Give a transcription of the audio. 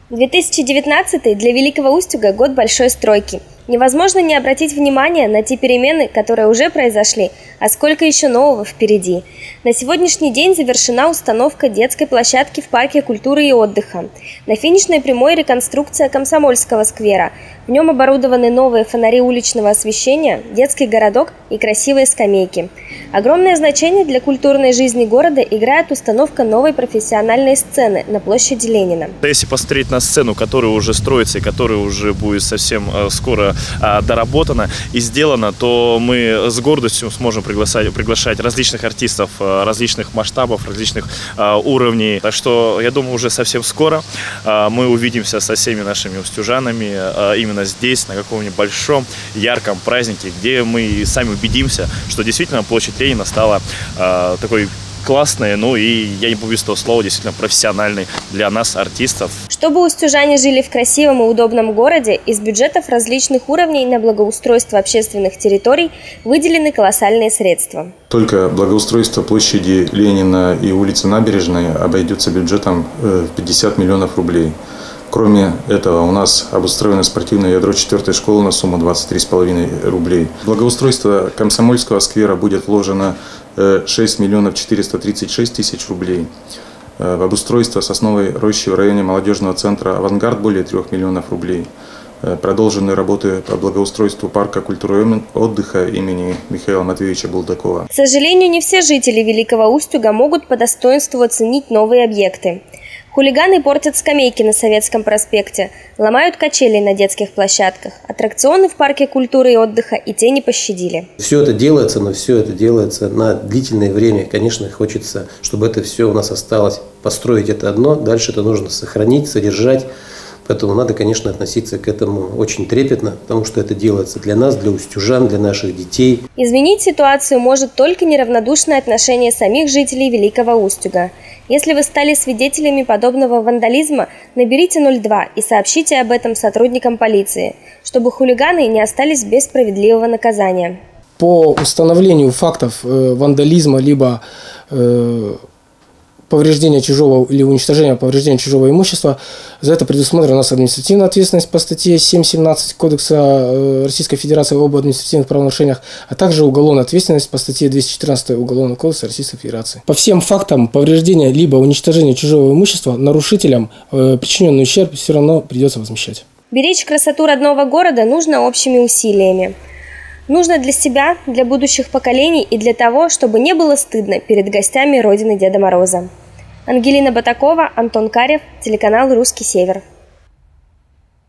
2019 для Великого Устюга – год большой стройки. Невозможно не обратить внимание на те перемены, которые уже произошли, а сколько еще нового впереди. На сегодняшний день завершена установка детской площадки в парке культуры и отдыха. На финишной прямой реконструкция Комсомольского сквера. В нем оборудованы новые фонари уличного освещения, детский городок и красивые скамейки. Огромное значение для культурной жизни города играет установка новой профессиональной сцены на площади Ленина. Если посмотреть на сцену, которая уже строится и которая уже будет совсем скоро доработана и сделана, то мы с гордостью сможем приглашать различных артистов, различных масштабов, различных уровней. Так что я думаю, уже совсем скоро мы увидимся со всеми нашими устюжанами именно здесь, на каком-нибудь большом, ярком празднике, где мы сами убедимся, что действительно площадь Ленина стала такой классной, ну и, я не побоюсь этого слова, действительно профессиональной для нас, артистов. Чтобы устюжане жили в красивом и удобном городе, из бюджетов различных уровней на благоустройство общественных территорий выделены колоссальные средства. Только благоустройство площади Ленина и улицы Набережной обойдется бюджетом в 50 миллионов рублей. Кроме этого, у нас обустроено спортивное ядро 4-й школы на сумму 23,5 рублей. В благоустройство Комсомольского сквера будет вложено 6 миллионов 436 тысяч рублей. В обустройство Сосновой рощи в районе молодежного центра «Авангард» более 3 миллионов рублей. Продолжены работы по благоустройству парка культуры и отдыха имени Михаила Матвеевича Булдакова. К сожалению, не все жители Великого Устюга могут по достоинству оценить новые объекты. Хулиганы портят скамейки на Советском проспекте, ломают качели на детских площадках, аттракционы в парке культуры и отдыха и те не пощадили. Все это делается, но все это делается на длительное время. Конечно, хочется, чтобы это все у нас осталось. Построить это одно, дальше это нужно сохранить, содержать. Поэтому надо, конечно, относиться к этому очень трепетно, потому что это делается для нас, для устюжан, для наших детей. Изменить ситуацию может только неравнодушное отношение самих жителей Великого Устюга. Если вы стали свидетелями подобного вандализма, наберите 02 и сообщите об этом сотрудникам полиции, чтобы хулиганы не остались без справедливого наказания. По установлению фактов вандализма либо повреждения чужого или уничтожения повреждения чужого имущества, за это предусмотрена у нас административная ответственность по статье 7.17 Кодекса Российской Федерации об административных правонарушениях, а также уголовная ответственность по статье 214 Уголовного кодекса Российской Федерации. По всем фактам повреждения либо уничтожения чужого имущества нарушителям причиненный ущерб все равно придется возмещать. Беречь красоту родного города нужно общими усилиями. Нужно для себя, для будущих поколений и для того, чтобы не было стыдно перед гостями родины Деда Мороза. Ангелина Батакова, Антон Карев, телеканал «Русский Север».